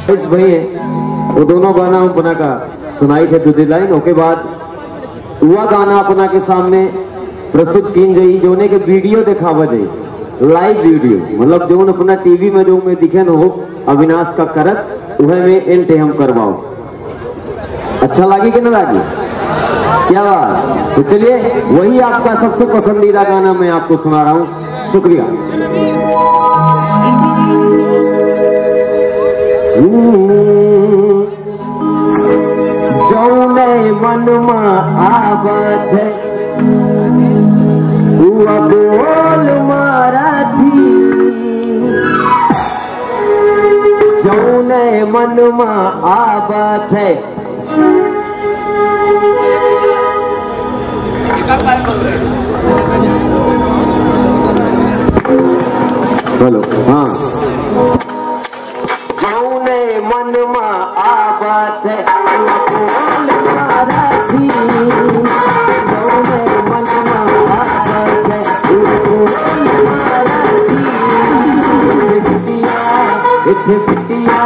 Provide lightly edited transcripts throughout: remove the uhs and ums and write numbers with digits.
भाई है वो दोनों गाना अपना का सुनाई थे दूसरी लाइन ओके बाद हुआ गाना अपना के सामने प्रस्तुत की जाई जो ने के वीडियो दिखावा जाई लाइव वीडियो मतलब जो अपना टीवी में जो में दिखे न हो अविनाश का करत वह में एंटे हम करवाओ अच्छा लगी कि ना लगी क्या बात। तो चलिए वही आपका सबसे पसंदीदा गाना मैं आपको सुना रहा हूँ शुक्रिया। जौने मन में आवत है वो बोल मारा थी जौने मन में आवत है बोलो हाँ जौने मन में आवत है बोल मारा थी जौने मन में आवत है बोल मारा थी इथे बिटिया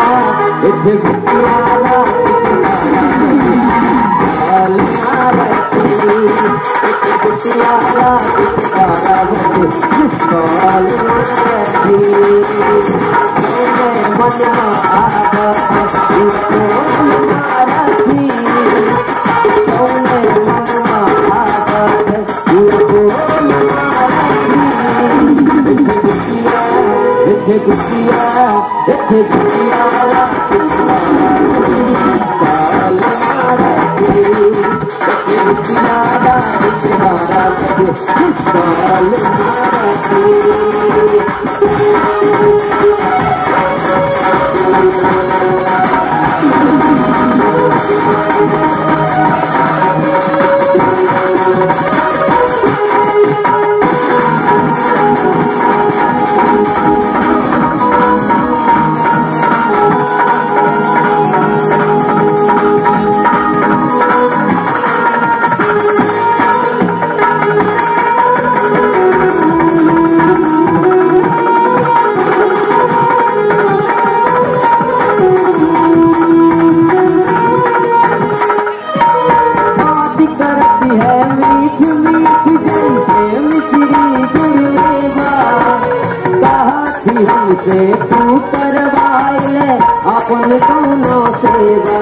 से तू करवाए अपन कौनो सेवा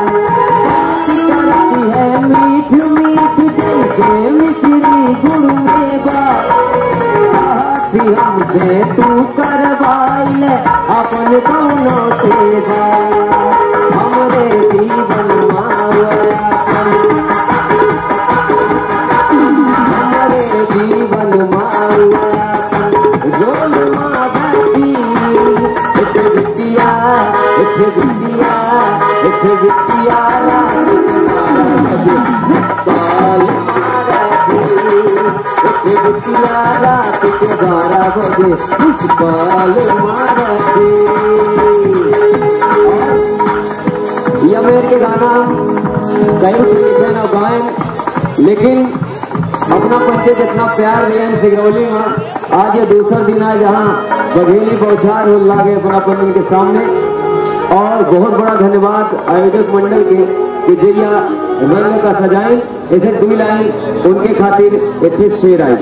करती है मीठ मीठ जैसे मिश्री गुड़ मेवा हमसे तू करवाए अपन कौनो सेवा हमरे जीवन यह मेरे गाना कई ट्रेडिशन और गायन लेकिन अपना पंचे जितना प्यार दिया सिगरौली में आज ये दूसरा दिन है जहाँ बघेली बौछार हो लागे अपना पंचन के सामने और बहुत बड़ा धन्यवाद आयोजक मंडल के जरिया रंग का सजाए ऐसे दो लाइन उनके खातिर इतने शेर आई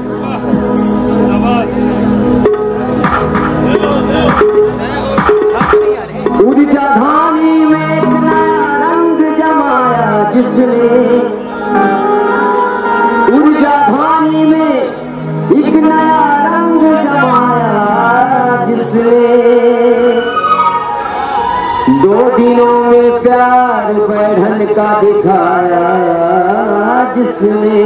ऊर्जा धानी में एक नया रंग जमाया जिसने ऊर्जा धानी में एक नया रंग जमाया जिसने 2 दिनों में प्यार बढ़न का दिखाया जिसने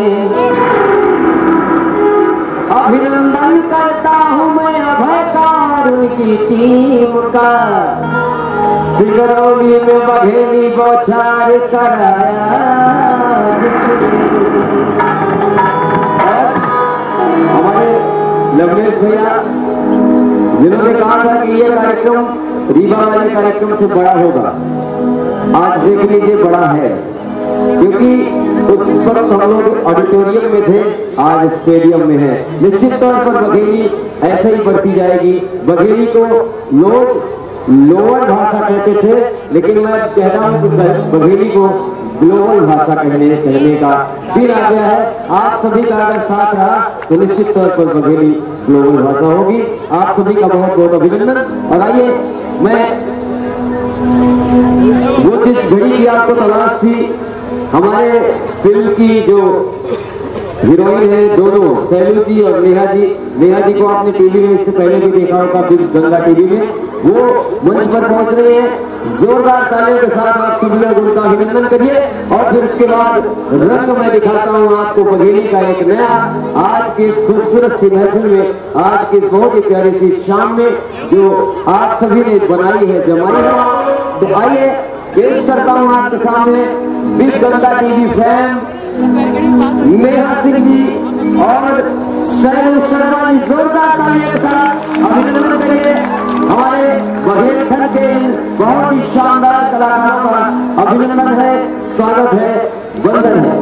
अभिनंदन करता हूँ मैं अभयकार उनकी टीम का सिगरौली में बघेली बौछार कराया जिसने हमारे लवलेश भैया जिन्होंने कहा था कि ये कार्यक्रम रीवा वाले कार्यक्रम से बड़ा होगा आज देख लीजिए बड़ा है क्योंकि उस वक्त हम लोग ऑडिटोरियम में थे आज स्टेडियम में है। निश्चित तौर पर बघेली ऐसे ही बढ़ती जाएगी। बघेली को लोग लोअर भाषा कहते थे, लेकिन मैं कहता हूँ कि बघेली को ग्लोबल भाषा कहने का दिन आ गया है। आप सभी का अगर साथ रहा तो निश्चित तौर पर बघेली ग्लोबल भाषा होगी। आप सभी का बहुत बहुत अभिनंदन। और आइए, मैं वो जिस घड़ी की आपको तलाश थी, हमारे फिल्म की जो हीरोइन है दोनों, सैलू जी और नेहा जी को आपने टीवी में इससे पहले भी देखा होगा, बिग गंगा टीवी में। वो मंच पर पहुंच रहे हैं। जोरदार तालियों के साथ आप सभी लोग उनका अभिनंदन करिए। और फिर उसके बाद रंग मैं दिखाता हूं आपको बघेली का एक नया, आज की इस खूबसूरत सी महफिल में, आज की इस बहुत ही प्यारी सी शाम में जो आप सभी ने बनाई है, जमाई है। तो आइए पेश करता हूं आपके सामने Big Ganga TV fan Neha Singh ji और सैलू शर्मा जी। जोरदार तालियों के साथ अभिनंदन करिए हमारे बघेलखंड के इन बहुत ही शानदार कलाकारों का। अभिनंदन है, स्वागत है, वंदन है।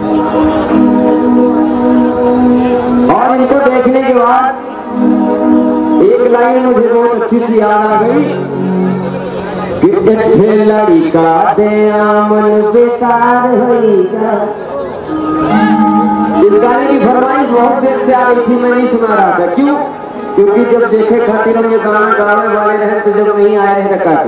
और इनको देखने के बाद एक लाइन मुझे बहुत अच्छी सी याद आ गई कि लड़का दे मन बेकार होगा। इस गाने की फरमाइश बहुत देर से आ रही थी, मैं नहीं सुना रहा था। क्यों? क्योंकि जब देखे खातिर हम ये गाना गाने वाले रहे तो जब नहीं आए रहे रखा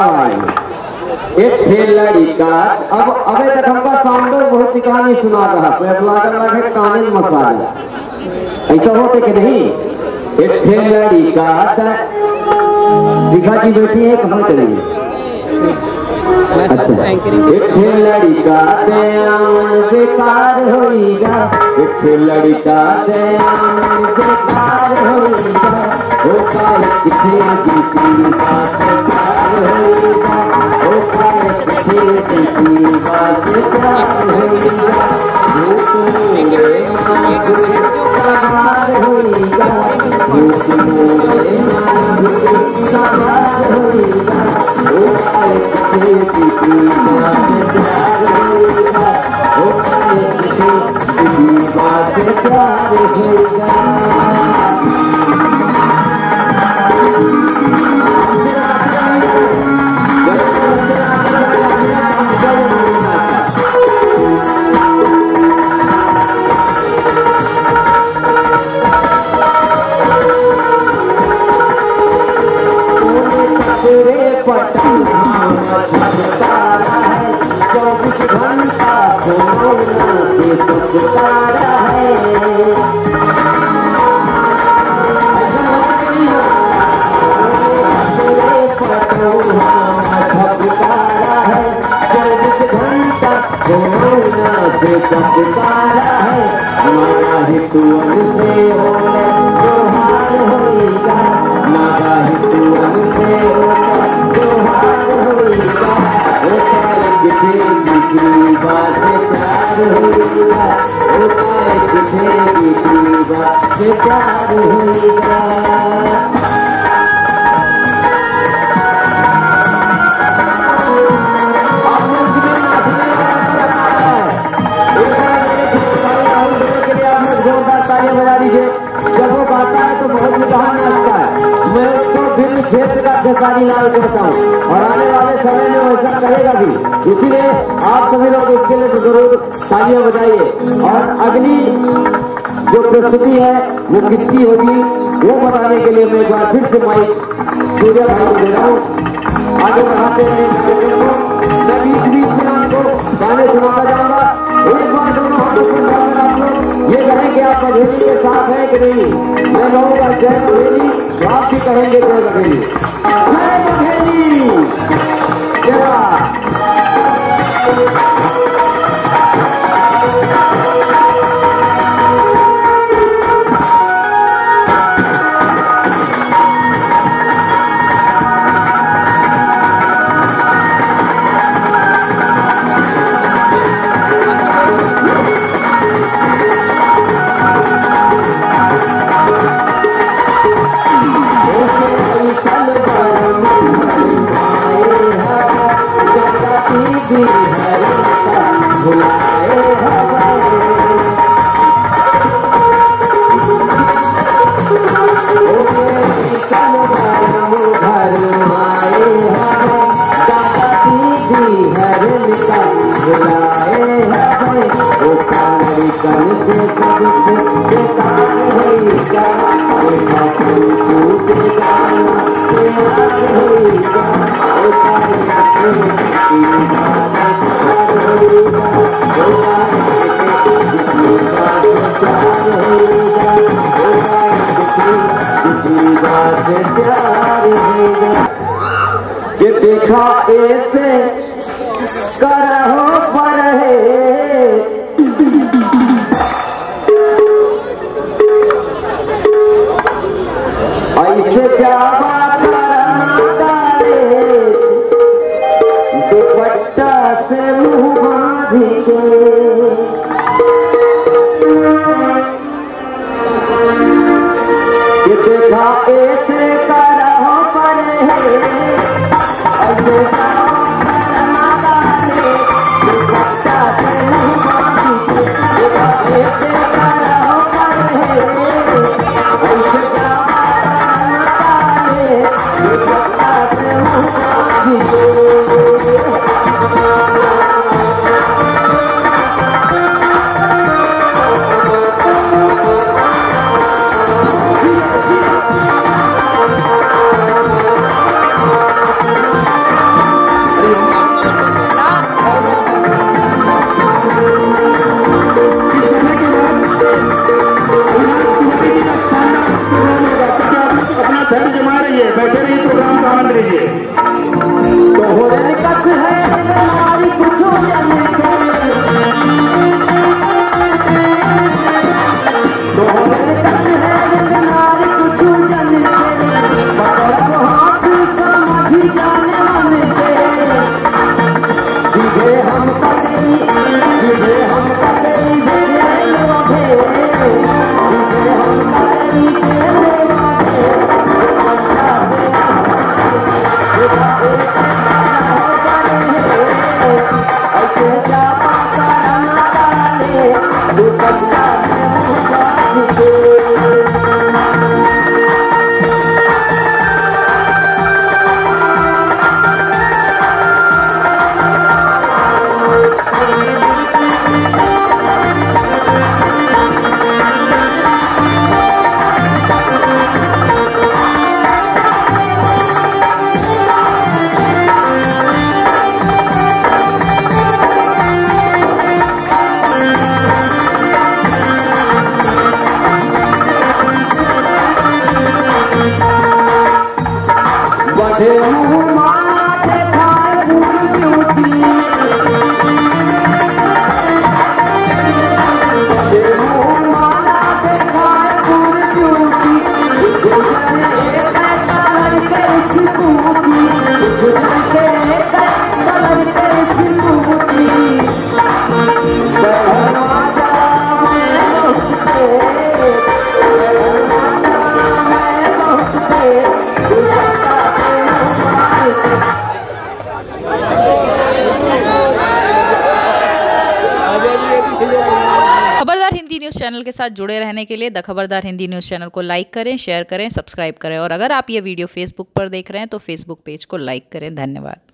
थे लड़का। अब अबे तक हमका साउंडर बहुत ही कहानी सुना रहा, तो अब लागे कानून मसाला ऐसा होते कि नहीं। एक लड़का शिखा जी बैठी है, कहाँ चलेंगे? अच्छा, एक लड़का दयान बेकार होइगा, एक लड़का दयान बेकार होइगा, ओ पाए किसी की बात प्यार होइगा, ओ पाए किसी की बात प्यार होइगा, जो तुम्हें सवार होइगा, जो तुम्हें सवार होइगा, ओ पाए किसी की बात प्यार होइगा, ओ पाए किसी की बात प्यार होइगा। चमकारा है मागा हितुअन से होले जोहार होइगा, मागा हितुअन से होले जोहार होइगा, ओ पाए किथे की बात प्यार होइगा, ओ पाए किथे की बात प्यार होइगा। जब वो गाता है तो बहुत निगाह नाचता है। मैं उसको फिल्म क्षेत्र का खेसारी लाल करता हूँ और आने वाले समय में वैसा करेगा भी। इसलिए आप सभी लोग इसके लिए जरूर तालियां बजाइए। और अगली जो प्रस्तुति है वो किसकी होगी वो बताने के लिए मैं एक बार फिर से माइक सूर्या भाई को दे रहा हूँ। आगे बढ़ाते हैं मैं बीच बीच में आपको गाने सुनाता जाऊंगा। एक बार दोनों आप लोग ये कहें कि आप बघेली के साथ हैं कि नहीं। मैं कहूँगा जय बघेली, तो आप भी कहेंगे जय बघेली। जय बघेली, कि देखा ऐसे करहो परहेज, ऐसे जावा करना कालेज, दुपट्टा से मुंह बांध के। कि देखा ऐसे करहो परहेज, ऐसे जावा करना कालेज, दुपट्टा से मुंह बांध के। देखा ऐसे करहो परहेज, ऐसे जावा बैठे रहिए, प्रोग्राम का आनंद लीजिए। तोहरे कस है हमारी कुछ जाने के, तोहरे कस है हमारी कुछ जाने के, पकड़ हाथ समझ जाने मन के। सीधे हम पकड़ी, सीधे हम पकड़ी जेल वाधे, सीधे हम पकड़ी जेल वाधे। खबरदार हिंदी न्यूज़ चैनल के साथ जुड़े रहने के लिए the Khabardar Hindi news channel को लाइक करें, शेयर करें, सब्सक्राइब करें और अगर आप ये वीडियो फेसबुक पर देख रहे हैं तो फेसबुक पेज को लाइक करें। धन्यवाद।